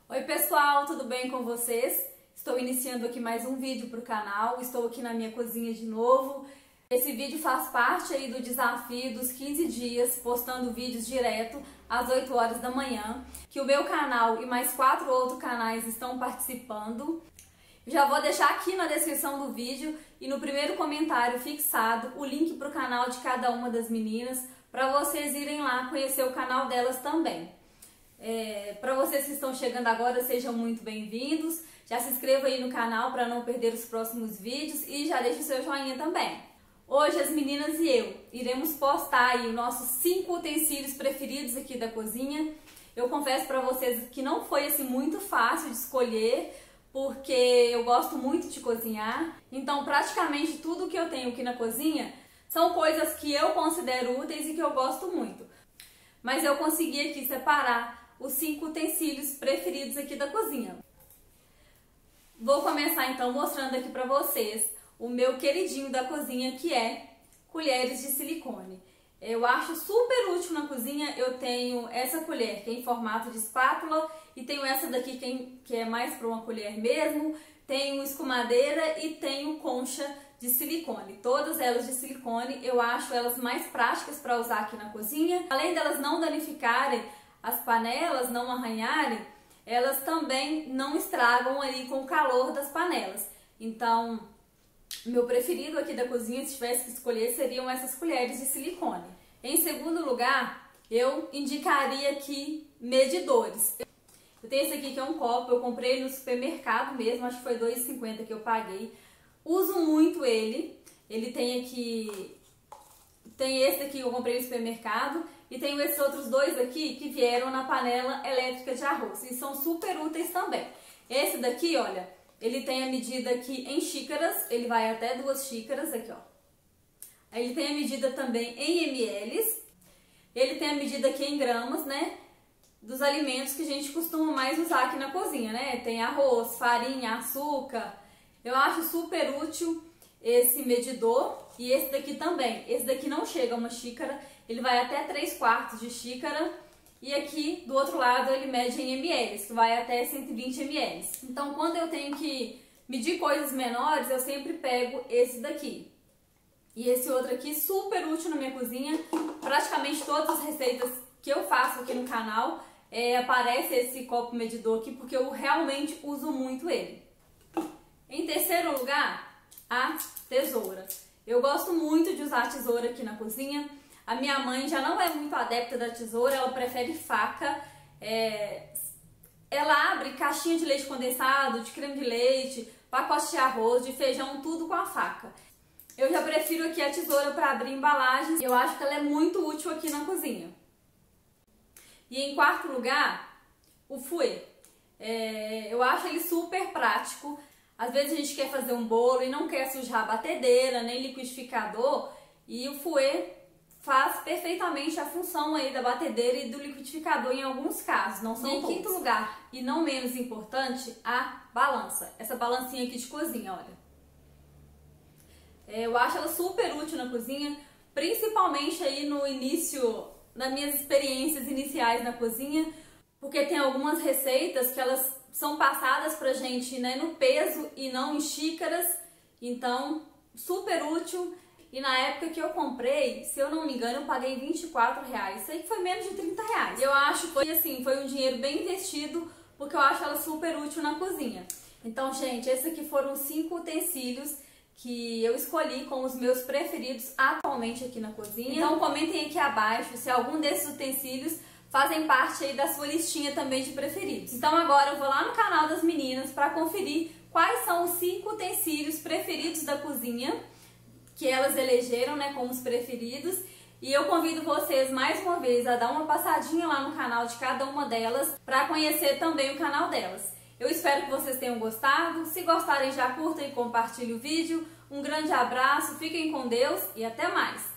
Oi pessoal, tudo bem com vocês? Estou iniciando aqui mais um vídeo para o canal, estou aqui na minha cozinha de novo. Esse vídeo faz parte aí do desafio dos 15 dias, postando vídeos direto às 8 horas da manhã, que o meu canal e mais 4 outros canais estão participando. Já vou deixar aqui na descrição do vídeo e no primeiro comentário fixado o link para o canal de cada uma das meninas, para vocês irem lá conhecer o canal delas também. Para vocês que estão chegando agora, sejam muito bem-vindos. Já se inscreva aí no canal para não perder os próximos vídeos e já deixe o seu joinha também. Hoje as meninas e eu iremos postar aí os nossos 5 utensílios preferidos aqui da cozinha. Eu confesso para vocês que não foi assim muito fácil de escolher, porque eu gosto muito de cozinhar. Então praticamente tudo que eu tenho aqui na cozinha são coisas que eu considero úteis e que eu gosto muito. Mas eu consegui aqui separar os 5 utensílios preferidos aqui da cozinha. Vou começar então mostrando aqui pra vocês o meu queridinho da cozinha, que é colheres de silicone. Eu acho super útil na cozinha. Eu tenho essa colher que é em formato de espátula e tenho essa daqui que é mais para uma colher mesmo. Tenho escumadeira e tenho concha de silicone. Todas elas de silicone, eu acho elas mais práticas para usar aqui na cozinha. Além delas não danificarem as panelas, não arranharem, elas também não estragam ali com o calor das panelas. Então, meu preferido aqui da cozinha, se tivesse que escolher, seriam essas colheres de silicone. Em segundo lugar, eu indicaria aqui medidores. Eu tenho esse aqui que é um copo, eu comprei no supermercado mesmo, acho que foi R$ 2,50 que eu paguei. Uso muito ele. Ele tem aqui, tem esse aqui que eu comprei no supermercado e tenho esses outros dois aqui que vieram na panela elétrica de arroz e são super úteis também. Esse daqui, olha, ele tem a medida aqui em xícaras, ele vai até 2 xícaras aqui, ó. Aí ele tem a medida também em ml, ele tem a medida aqui em gramas, né, dos alimentos que a gente costuma mais usar aqui na cozinha, né? Tem arroz, farinha, açúcar. Eu acho super útil esse medidor e esse daqui também. Esse daqui não chega a 1 xícara, ele vai até 3/4 de xícara. E aqui do outro lado ele mede em ml, que vai até 120 ml. Então quando eu tenho que medir coisas menores, eu sempre pego esse daqui. E esse outro aqui, super útil na minha cozinha. Praticamente todas as receitas que eu faço aqui no canal, aparece esse copo medidor aqui, porque eu realmente uso muito ele. Em terceiro lugar, a tesoura. Eu gosto muito de usar a tesoura aqui na cozinha. A minha mãe já não é muito adepta da tesoura, ela prefere faca. Ela abre caixinha de leite condensado, de creme de leite, pacote de arroz, de feijão, tudo com a faca. Eu já prefiro aqui a tesoura para abrir embalagens. Eu acho que ela é muito útil aqui na cozinha. E em quarto lugar, o fouet. Eu acho ele super prático. Às vezes a gente quer fazer um bolo e não quer sujar a batedeira, nem liquidificador, e o fouet faz perfeitamente a função aí da batedeira e do liquidificador em alguns casos, não são todos. Em quinto lugar, e não menos importante, a balança. Essa balancinha aqui de cozinha, olha. Eu acho ela super útil na cozinha, principalmente aí no início, nas minhas experiências iniciais na cozinha, porque tem algumas receitas que elas são passadas pra gente, né, no peso e não em xícaras, então super útil. E na época que eu comprei, se eu não me engano, eu paguei R$24, isso aí foi menos de R$30. Eu acho que assim, foi um dinheiro bem investido, porque eu acho ela super útil na cozinha. Então, gente, esses aqui foram os 5 utensílios que eu escolhi como os meus preferidos atualmente aqui na cozinha. Então comentem aqui abaixo se algum desses utensílios fazem parte aí da sua listinha também de preferidos. Então agora eu vou lá no canal das meninas para conferir quais são os 5 utensílios preferidos da cozinha que elas elegeram, né, como os preferidos. E eu convido vocês mais uma vez a dar uma passadinha lá no canal de cada uma delas para conhecer também o canal delas. Eu espero que vocês tenham gostado. Se gostarem, já curtam e compartilhem o vídeo. Um grande abraço, fiquem com Deus e até mais!